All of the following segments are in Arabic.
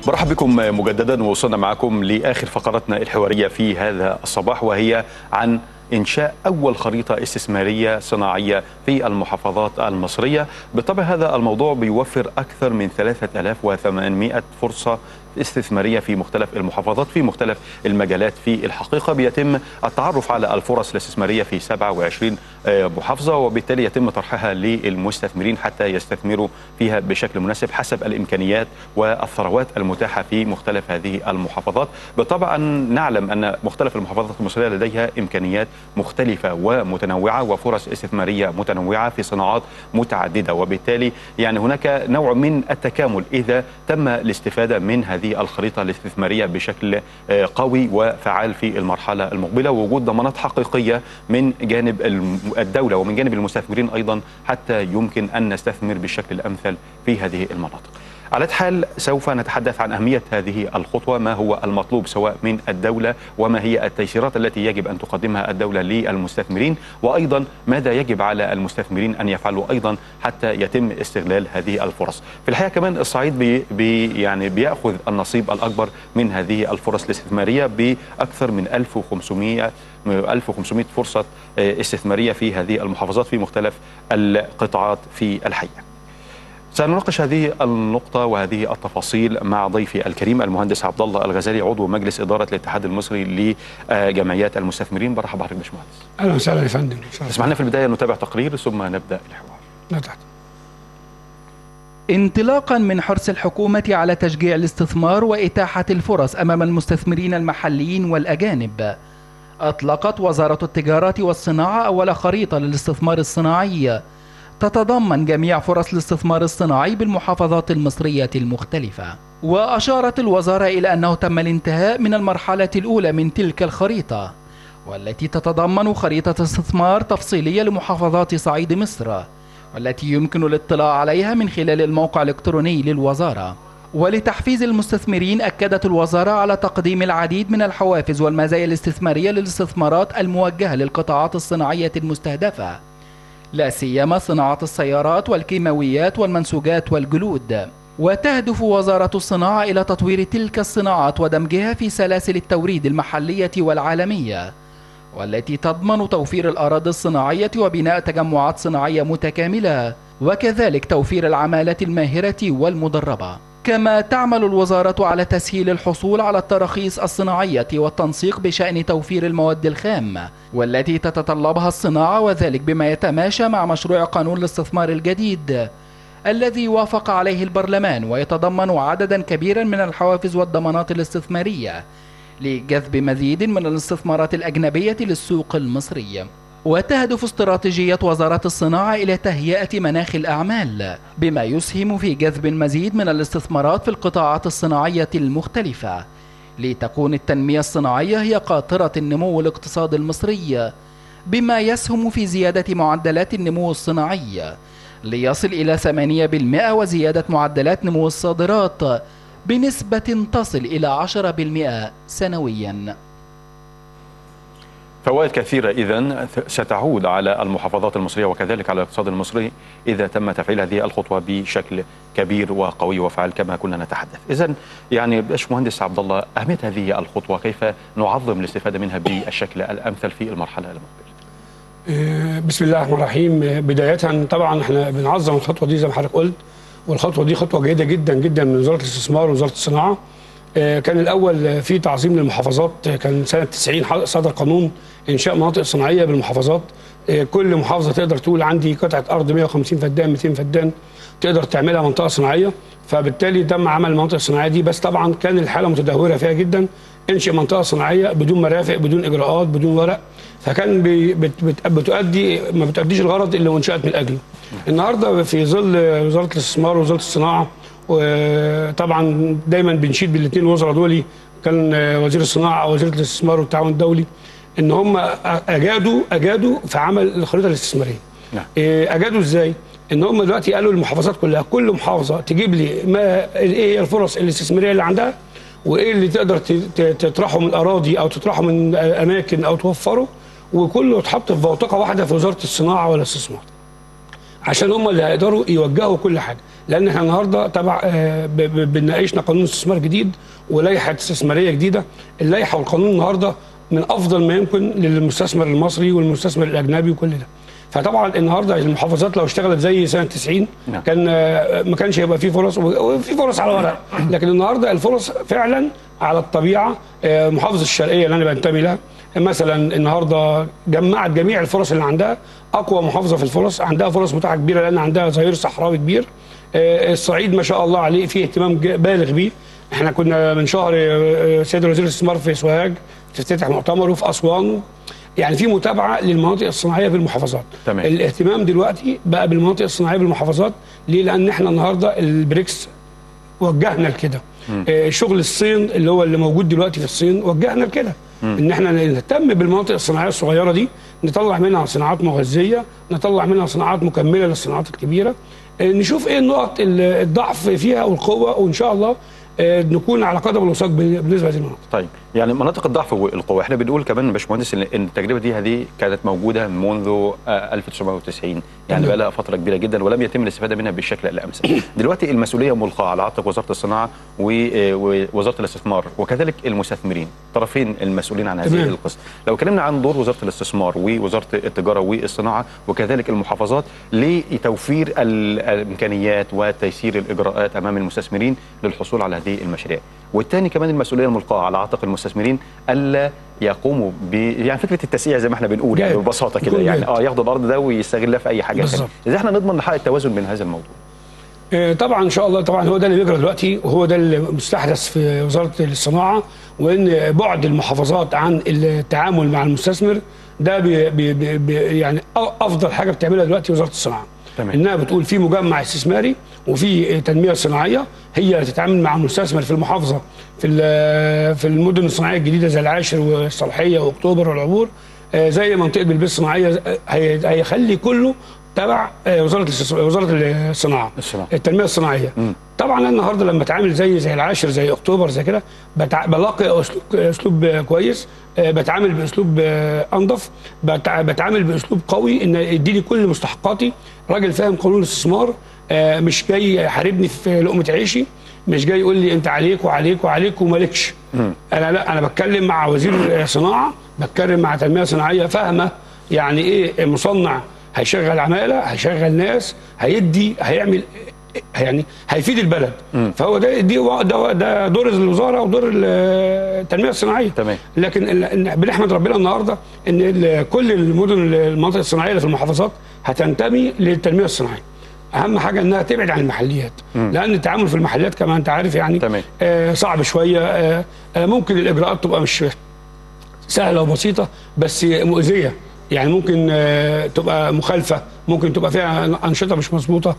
برحب بكم مجددا، ووصلنا معكم لآخر فقراتنا الحوارية في هذا الصباح، وهي عن إنشاء أول خريطة استثمارية صناعية في المحافظات المصرية. بالطبع هذا الموضوع بيوفر أكثر من 3800 فرصة استثمارية في مختلف المحافظات في مختلف المجالات. في الحقيقة بيتم التعرف على الفرص الاستثمارية في 27 محافظة، وبالتالي يتم طرحها للمستثمرين حتى يستثمروا فيها بشكل مناسب حسب الإمكانيات والثروات المتاحة في مختلف هذه المحافظات. بالطبع نعلم أن مختلف المحافظات المصرية لديها إمكانيات مختلفة ومتنوعة وفرص استثمارية متنوعة في صناعات متعددة، وبالتالي يعني هناك نوع من التكامل إذا تم الاستفادة من هذه الخريطة الاستثمارية بشكل قوي وفعال في المرحلة المقبلة، ووجود ضمانات حقيقية من جانب الدولة ومن جانب المستثمرين أيضا حتى يمكن أن نستثمر بالشكل الأمثل في هذه المناطق. على حال سوف نتحدث عن أهمية هذه الخطوة، ما هو المطلوب سواء من الدولة، وما هي التيسيرات التي يجب أن تقدمها الدولة للمستثمرين، وأيضا ماذا يجب على المستثمرين أن يفعلوا أيضا حتى يتم استغلال هذه الفرص. في الحقيقة كمان الصعيد يعني بيأخذ النصيب الأكبر من هذه الفرص الاستثمارية بأكثر من 1500 فرصة استثمارية في هذه المحافظات في مختلف القطاعات في الحقيقة. سنناقش هذه النقطة وهذه التفاصيل مع ضيفي الكريم المهندس عبد الله الغزالي، عضو مجلس إدارة الاتحاد المصري لجمعيات المستثمرين. برحب بحضرتك باشمهندس. أهلا وسهلا يا فندم. اسمح لنا في البداية نتابع تقرير ثم نبدأ الحوار. لا تحت. انطلاقا من حرص الحكومة على تشجيع الاستثمار وإتاحة الفرص أمام المستثمرين المحليين والأجانب، أطلقت وزارة التجارة والصناعة أول خريطة للاستثمار الصناعي تتضمن جميع فرص الاستثمار الصناعي بالمحافظات المصرية المختلفة. وأشارت الوزارة إلى أنه تم الانتهاء من المرحلة الأولى من تلك الخريطة، والتي تتضمن خريطة استثمار تفصيلية لمحافظات صعيد مصر، والتي يمكن الاطلاع عليها من خلال الموقع الإلكتروني للوزارة. ولتحفيز المستثمرين أكدت الوزارة على تقديم العديد من الحوافز والمزايا الاستثمارية للاستثمارات الموجهة للقطاعات الصناعية المستهدفة، لا سيما صناعة السيارات والكيماويات والمنسوجات والجلود. وتهدف وزارة الصناعة إلى تطوير تلك الصناعات ودمجها في سلاسل التوريد المحلية والعالمية، والتي تضمن توفير الأراضي الصناعية وبناء تجمعات صناعية متكاملة، وكذلك توفير العمالة الماهرة والمدربة. كما تعمل الوزارة على تسهيل الحصول على التراخيص الصناعية والتنسيق بشأن توفير المواد الخام والتي تتطلبها الصناعة، وذلك بما يتماشى مع مشروع قانون الاستثمار الجديد الذي وافق عليه البرلمان، ويتضمن عددا كبيرا من الحوافز والضمانات الاستثمارية لجذب مزيد من الاستثمارات الأجنبية للسوق المصري. وتهدف استراتيجية وزارة الصناعة إلى تهيئة مناخ الأعمال بما يسهم في جذب المزيد من الاستثمارات في القطاعات الصناعية المختلفة، لتكون التنمية الصناعية هي قاطرة النمو الاقتصاد المصري، بما يسهم في زيادة معدلات النمو الصناعي ليصل إلى 8%، وزيادة معدلات نمو الصادرات بنسبة تصل إلى 10% سنويا. فوائد كثيرة إذن ستعود على المحافظات المصرية وكذلك على الاقتصاد المصري إذا تم تفعيل هذه الخطوة بشكل كبير وقوي وفعال كما كنا نتحدث. إذن يعني باشمهندس عبد الله، أهمية هذه الخطوة كيف نعظم الاستفادة منها بالشكل الأمثل في المرحلة المقبلة؟ بسم الله الرحمن الرحيم. بداية طبعا احنا بنعظم الخطوة دي زي ما حضرتك قلت، والخطوة دي خطوة جيدة جدا جدا من وزارة الاستثمار ووزارة الصناعة. كان الأول في تعظيم للمحافظات، كان سنة 90 صدر قانون إنشاء مناطق صناعية بالمحافظات. كل محافظة تقدر تقول عندي قطعة أرض 150 فدان 200 فدان تقدر تعملها منطقة صناعية، فبالتالي تم عمل المناطق الصناعية دي. بس طبعا كان الحالة متدهورة فيها جدا، انشئ منطقة صناعية بدون مرافق بدون إجراءات بدون ورق، فكان ما بتؤديش الغرض اللي انشأت من أجله. النهارده في ظل وزارة الاستثمار ووزارة الصناعة، وطبعا دايما بنشيد بالاثنين الوزراء دول، كان وزير الصناعه او وزير الاستثمار والتعاون الدولي، ان هم اجادوا في عمل الخريطه الاستثماريه. اجادوا ازاي؟ ان هم دلوقتي قالوا للمحافظات كلها، كل محافظه تجيب لي ايه هي الفرص الاستثماريه اللي عندها، وايه اللي تقدر تطرحه من اراضي او تطرحه من اماكن او توفره، وكله يتحط في بوتقه واحده في وزاره الصناعه والاستثمار. عشان هم اللي هيقدروا يوجهوا كل حاجه. لان احنا النهارده تبع بنناقشنا قانون استثمار جديد ولائحه استثماريه جديده. اللائحه والقانون النهارده من افضل ما يمكن للمستثمر المصري والمستثمر الاجنبي وكل ده. فطبعا النهارده المحافظات لو اشتغلت زي سنه 90 كان ما كانش هيبقى فيه فرص، وفي فرص على ورق، لكن النهارده الفرص فعلا على الطبيعه. محافظه الشرقيه اللي انا بنتمي لها مثلا النهارده جمعت جميع الفرص اللي عندها، اقوى محافظه في الفرص، عندها فرص متاحه كبيره لان عندها ظهير صحراوي كبير. الصعيد ما شاء الله عليه فيه اهتمام بالغ بيه. احنا كنا من شهر سيد وزير الاستثمار في سوهاج تفتتح مؤتمر، وفي اسوان. يعني في متابعه للمناطق الصناعيه في المحافظات. تمام. الاهتمام دلوقتي بقى بالمناطق الصناعيه بالمحافظات. ليه؟ لان احنا النهارده البريكس وجهنا لكده. شغل الصين اللي هو اللي موجود دلوقتي في الصين وجهنا لكده، ان احنا نهتم بالمناطق الصناعيه الصغيره دي، نطلع منها صناعات مغذيه، نطلع منها صناعات مكمله للصناعات الكبيره، نشوف ايه نقط الضعف فيها والقوه، وان شاء الله نكون على قدم الوثاق بالنسبه لهذه المناطق. طيب يعني مناطق الضعف والقوه، احنا بنقول كمان يا باشمهندس ان التجربه دي هذه كانت موجوده منذ 1990، يعني بقى لها فتره كبيره جدا ولم يتم الاستفاده منها بالشكل الامثل. دلوقتي المسؤوليه ملقاه على عاتق وزاره الصناعه ووزاره الاستثمار وكذلك المستثمرين، طرفين المسؤولين عن هذه القصه. لو اتكلمنا عن دور وزاره الاستثمار ووزاره التجاره والصناعه وكذلك المحافظات لتوفير الامكانيات وتيسير الاجراءات امام المستثمرين للحصول على هذه المشاريع، والثاني كمان المسؤوليه الملقاه على عاتق المستثمرين الا يقوموا يعني فكره التسعير زي ما احنا بنقول يعني ببساطه كده، يعني ياخدوا الارض ده ويستغلها في اي حاجه ثانيه. ازاي احنا نضمن نحقق التوازن من هذا الموضوع؟ طبعا ان شاء الله، طبعا هو ده اللي بيجرى دلوقتي، وهو ده اللي مستحدث في وزاره الصناعه، وان بعد المحافظات عن التعامل مع المستثمر ده يعني افضل حاجه بتعملها دلوقتي وزاره الصناعه. تمام. انها بتقول في مجمع استثماري وفي تنميه صناعيه هي اللي تتعامل مع المستثمر في المحافظه في المدن الصناعيه الجديده زي العاشر والصالحيه واكتوبر والعبور، زي منطقه بلبيس الصناعيه، هيخلي كله تبع وزاره الصناعه، التنميه الصناعيه. طبعا النهارده لما اتعامل زي العاشر زي اكتوبر زي كده بلاقي اسلوب كويس، بتعامل باسلوب انظف، بتعامل باسلوب قوي ان يديني كل مستحقاتي. راجل فاهم قانون الاستثمار، مش جاي يحاربني في لقمه عيشي، مش جاي يقول لي انت عليك وعليك وعليك ومالكش. انا لا، انا بتكلم مع وزير صناعه، بتكلم مع تنميه صناعيه فاهمه يعني ايه مصنع هيشغل عماله، هيشغل ناس، هيعمل يعني هيفيد البلد. فهو ده دور الوزاره ودور التنميه الصناعيه. تمام. لكن بنحمد ربنا النهارده ان كل المدن المناطق الصناعيه اللي في المحافظات هتنتمي للتنميه الصناعيه. اهم حاجه انها تبعد عن المحليات، لان التعامل في المحليات كمان انت عارف يعني صعب شويه. ممكن الاجراءات تبقى مش سهله وبسيطه بس مؤذيه، يعني ممكن تبقى مخالفه، ممكن تبقى فيها انشطه مش مظبوطه،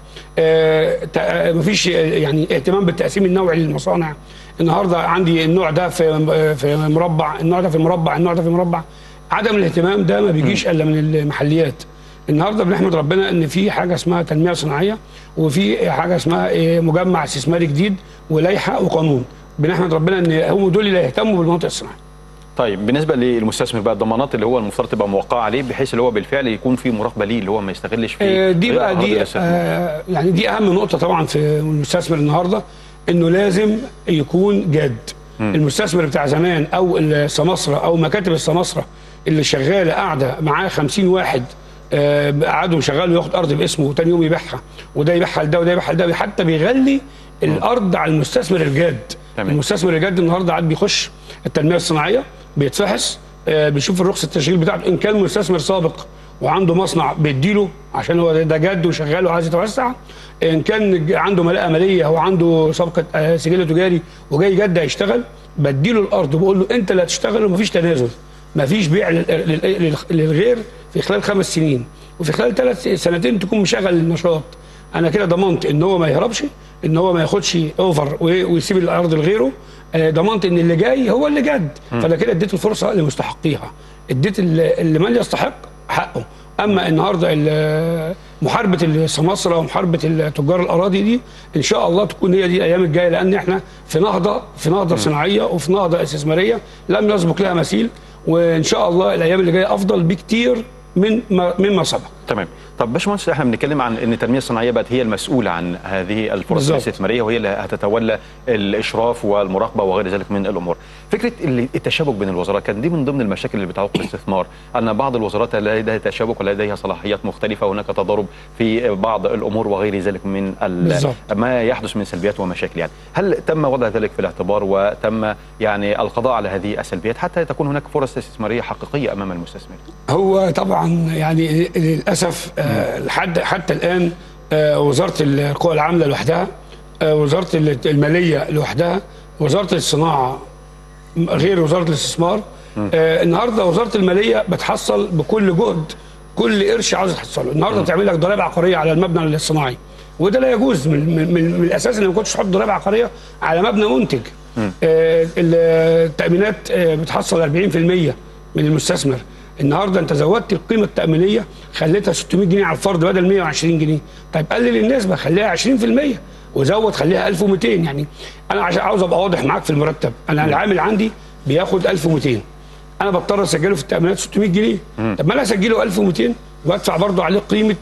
مفيش يعني اهتمام بالتقسيم النوعي للمصانع. النهارده عندي النوع ده في مربع، النوع ده في مربع، النوع ده في مربع. عدم الاهتمام ده ما بيجيش الا من المحليات. النهارده بنحمد ربنا ان في حاجه اسمها تنميه صناعيه، وفي حاجه اسمها مجمع استثماري جديد ولائحه وقانون. بنحمد ربنا ان هم دول اللي يهتموا بالمناطق الصناعيه. طيب بالنسبه للمستثمر بقى، الضمانات اللي هو المفترض تبقى موقعه عليه بحيث اللي هو بالفعل يكون في مراقبه ليه، اللي هو ما يستغلش في دي بقى يعني دي اهم نقطه طبعا في المستثمر النهارده، انه لازم يكون جاد. المستثمر بتاع زمان او السماسره او مكاتب السماسره اللي شغاله قاعده معاه 50 واحد قعدوا شغال وياخد ارض باسمه وتاني يوم يبيعها، وده يبيعها لده وده يبيعها لده، حتى بيغلي الارض على المستثمر الجاد. المستثمر الجاد النهارده قاعد بيخش التنميه الصناعيه، بيتفحص، بيشوف الرخصه التشغيل بتاعته، ان كان مستثمر سابق وعنده مصنع بيديله عشان هو ده جاد وشغال وعايز يتوسع، ان كان عنده ملاءه ماليه هو عنده سابقه سجل تجاري وجاي جد هيشتغل، بديله الارض وبقول له انت اللي هتشتغل ومفيش تنازل، مفيش بيع للغير في خلال 5 سنين، وفي خلال 3 سنتين تكون مشغل النشاط. انا كده ضمنت ان هو ما يهربش، ان هو ما ياخدش اوفر ويسيب الارض لغيره، ضمنت ان اللي جاي هو اللي جد. فانا كده اديت الفرصه لمستحقيها، اديت اللي من يستحق حقه. اما النهارده محاربه السماسره ومحاربه تجار الاراضي دي ان شاء الله تكون هي دي الايام الجايه، لان احنا في نهضه صناعيه وفي نهضه استثماريه لم يسبق لها مثيل، وان شاء الله الايام اللي جايه افضل بكتير مما سبق. تمام. طب باشمهندس، احنا بنتكلم عن ان التنميه الصناعيه بقت هي المسؤوله عن هذه الفرص الاستثماريه، وهي اللي هتتولى الاشراف والمراقبه وغير ذلك من الامور. فكره التشابك بين الوزارات كان دي من ضمن المشاكل اللي بتعوق الاستثمار، ان بعض الوزارات لديها تشابك ولديها صلاحيات مختلفه، وهناك تضارب في بعض الامور وغير ذلك من ما يحدث من سلبيات ومشاكل. يعني هل تم وضع ذلك في الاعتبار وتم يعني القضاء على هذه السلبيات حتى تكون هناك فرص استثماريه حقيقيه امام المستثمر؟ هو طبعا يعني للاسف حتى الان وزاره القوى العامله لوحدها، وزاره الماليه لوحدها، وزاره الصناعه غير وزاره الاستثمار. النهارده وزاره الماليه بتحصل بكل جهد كل قرش عاوز تحصله. النهارده بتعمل لك ضرائب عقاريه على المبنى الصناعي، وده لا يجوز من الاساس ان ما كنتش تحط ضرائب عقاريه على مبنى منتج. التامينات بتحصل 40% من المستثمر. النهارده انت زودت القيمه التامينيه، خليتها 600 جنيه على الفرد بدل 120 جنيه. طيب قلل النسبه خليها 20% وزود خليها 1200. يعني انا عشان عاوز ابقى واضح معاك في المرتب، انا العامل عندي بياخد 1200، انا بضطر اسجله في التامينات 600 جنيه. طب ما انا اسجله 1200 وادفع برضه عليه قيمه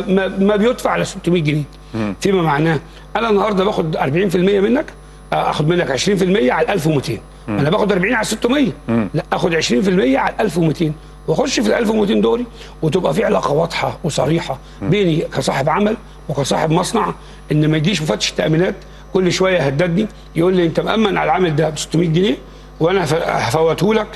ما بيدفع على 600 جنيه. فيما معناه انا النهارده باخد 40% منك، اخد منك 20% على 1200. انا باخد 40 على 600، لا اخد 20% على 1200 واخش في ال 1200 دول، وتبقى في علاقه واضحه وصريحه بيني كصاحب عمل وكصاحب مصنع، ان ما يجيش مفتش التامينات كل شويه يهددني يقول لي انت مأمن على العامل ده ب 600 جنيه وانا هفوته لك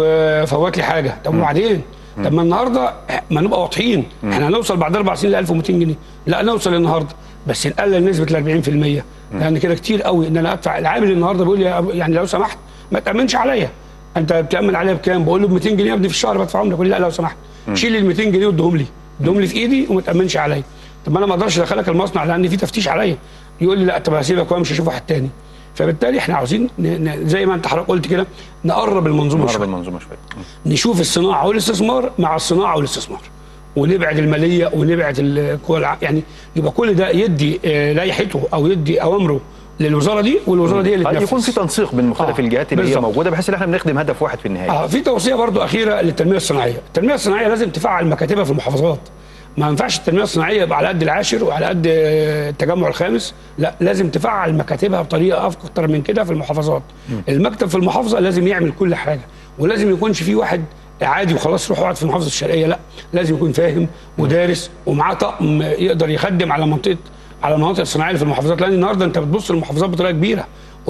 وفوت لي حاجه. طب وبعدين؟ طب ما النهارده ما نبقى واضحين، احنا هنوصل بعد 4 سنين ل 1200 جنيه، لا نوصل النهارده بس نقلل نسبه ال 40%، لان كده كتير قوي ان انا ادفع. العامل النهارده بيقول لي يعني لو سمحت ما تامنش عليا، انت بتامن عليا بكام؟ بقول له ب 200 جنيه يا ابني في الشهر بدفعهم لك. يقول لي لا لو سمحت شيل ال 200 جنيه وادهم لي في ايدي وما تامنش عليا. طب ما انا ما اقدرش ادخلك المصنع لان في تفتيش عليا. يقول لي لا طب هسيبك وامشي اشوف واحد تاني. فبالتالي احنا عاوزين زي ما انت حضرتك قلت كده نقرب المنظومه شويه، نشوف الصناعه والاستثمار مع الصناعه والاستثمار، ونبعد الماليه ونبعد القوى، يعني يبقى كل ده يدي لائحته او يدي اوامره للوزاره دي، والوزاره دي اللي تنفذ. يكون في تنسيق بين مختلف الجهات اللي هي موجوده بحيث ان احنا بنخدم هدف واحد في النهايه. في توصيه برضو اخيره للتنميه الصناعيه. التنميه الصناعيه لازم تفعل مكاتبها في المحافظات. ما ينفعش التنميه الصناعيه يبقى على قد العاشر وعلى قد التجمع الخامس، لا لازم تفعل مكاتبها بطريقه اكتر من كده في المحافظات. المكتب في المحافظه لازم يعمل كل حاجه، ولازم يكونش في واحد عادي وخلاص روح اقعد في محافظه الشرقيه، لا لازم يكون فاهم ودارس ومعاه طقم يقدر يخدم على المناطق الصناعيه اللي في المحافظات. لان النهارده انت بتبص للمحافظات بطريقه كبيره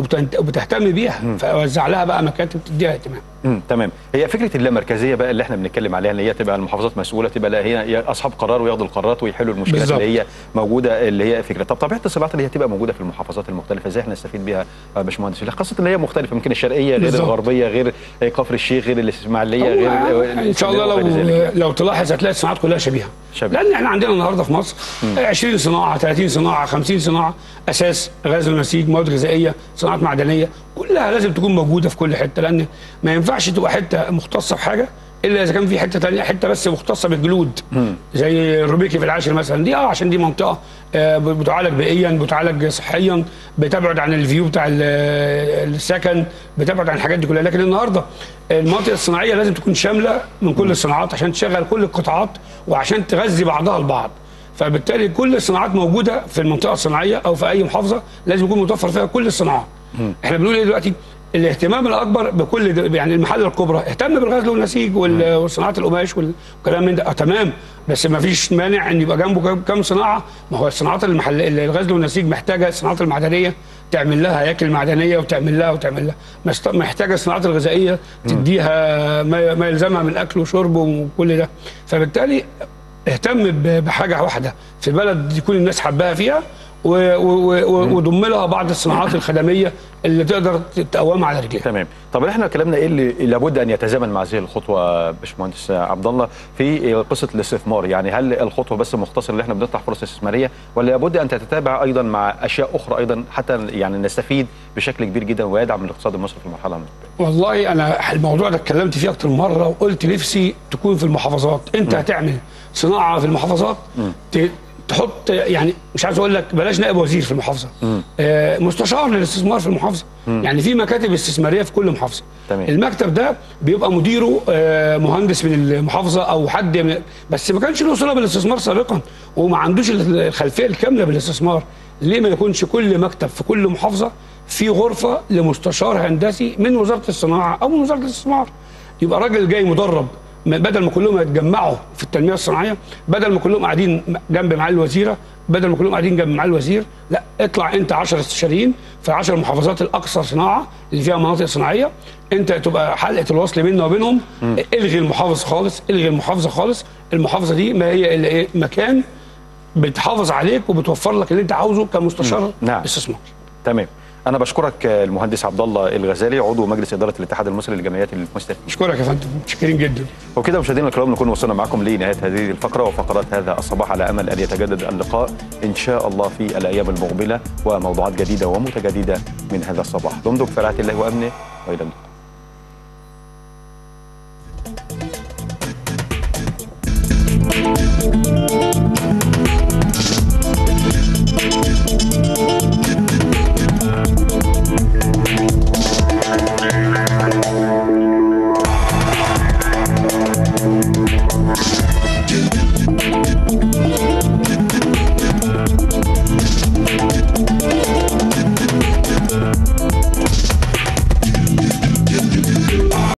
وبتهتم بيها، فوزع لها بقى مكاتب تديها اهتمام. تمام. هي فكره اللامركزيه بقى اللي احنا بنتكلم عليها، ان هي تبقى المحافظات مسؤوله، تبقى لا هي اصحاب قرار وياخدوا القرارات ويحلوا المشكلات بالزبط. اللي هي موجوده، اللي هي فكره. طب طبيعه الصناعات اللي هي تبقى موجوده في المحافظات المختلفه ازاي احنا نستفيد بيها يا باشمهندس؟ خاصه اللي هي مختلفه، يمكن الشرقيه غير بالزبط. الغربيه غير كفر الشيخ غير الاسماعيليه غير ان شاء الله لو تلاحظ هتلاقي الصناعات كلها شبيهه. لان احنا عندنا النهارده في مصر 20 صناعه 30 صناعه 50 صناعه، اساس غاز ونسيج، مواد غذائيه، صناعات معدنيه، كلها لازم تكون موجوده في كل حته. لان ما ينفعش تبقى حته مختصه بحاجه الا اذا كان في حته ثانيه، حته بس مختصه بالجلود زي الروبيكي في العاشر مثلا، دي عشان دي منطقه بتعالج بيئيا، بتعالج صحيا، بتبعد عن الفيو بتاع السكن، بتبعد عن الحاجات دي كلها. لكن النهارده المناطق الصناعيه لازم تكون شامله من كل الصناعات عشان تشغل كل القطاعات وعشان تغذي بعضها البعض. فبالتالي كل الصناعات موجوده في المنطقه الصناعيه او في اي محافظه لازم يكون متوفر فيها كل الصناعات. احنا بنقول ايه دلوقتي؟ الاهتمام الاكبر بكل يعني المحل الكبرى اهتم بالغزل والنسيج وصناعات القماش والكلام من ده، تمام، بس ما فيش مانع ان يبقى جنبه كام صناعه. ما هو الصناعات الغزل والنسيج محتاجه الصناعات المعدنيه تعمل لها هياكل معدنيه وتعمل لها محتاجه الصناعات الغذائيه تديها ما يلزمها من اكل وشرب وكل ده. فبالتالي اهتم بحاجه واحده في بلد يكون الناس حباها فيها، وضم لها بعض الصناعات الخدميه اللي تقدر تقوم على رجليها. تمام. طب احنا كلامنا ايه اللي لابد ان يتزامن مع هذه الخطوه باشمهندس عبد الله في قصه الاستثمار؟ يعني هل الخطوه بس مختصره ان احنا بنفتح فرص استثماريه، ولا لابد ان تتتابع ايضا مع اشياء اخرى ايضا حتى يعني نستفيد بشكل كبير جدا ويدعم الاقتصاد المصري في المرحله المقبله؟ والله انا الموضوع ده اتكلمت فيه اكتر من مره وقلت نفسي تكون في المحافظات. انت هتعمل صناعه في المحافظات تحط يعني مش عايز اقول لك بلاش نائب وزير في المحافظه، مستشار للاستثمار في المحافظه. يعني في مكاتب استثماريه في كل محافظه. تمام. المكتب ده بيبقى مديره مهندس من المحافظه او حد بس ما كانش له صله بالاستثمار سابقا وما عندوش الخلفيه الكامله بالاستثمار. ليه ما يكونش كل مكتب في كل محافظه في غرفه لمستشار هندسي من وزاره الصناعه او من وزاره الاستثمار؟ يبقى راجل جاي مدرب، بدل ما كلهم يتجمعوا في التنميه الصناعيه، بدل ما كلهم قاعدين جنب معالي الوزيره، بدل ما كلهم قاعدين جنب معالي الوزير، لا اطلع انت 10 استشاريين في 10 محافظات الاكثر صناعه اللي فيها مناطق صناعيه، انت تبقى حلقه الوصل بيننا وبينهم. الغي المحافظ خالص، الغي المحافظه خالص. المحافظه دي ما هي الا ايه؟ مكان بتحافظ عليك وبتوفر لك اللي انت عاوزه كمستشار استثمار. تمام. أنا بشكرك المهندس عبد الله الغزالي، عضو مجلس إدارة الاتحاد المصري للجمعيات المستثمرة. أشكرك يا فندم، متشكرين جدا. وكده مشاهدينا الكرام نكون وصلنا معكم لنهاية هذه الفقرة وفقرات هذا الصباح، على أمل أن يتجدد اللقاء إن شاء الله في الأيام المقبلة وموضوعات جديدة ومتجددة من هذا الصباح. دمتم في رعاية الله وأمنه، وإلى اللقاء.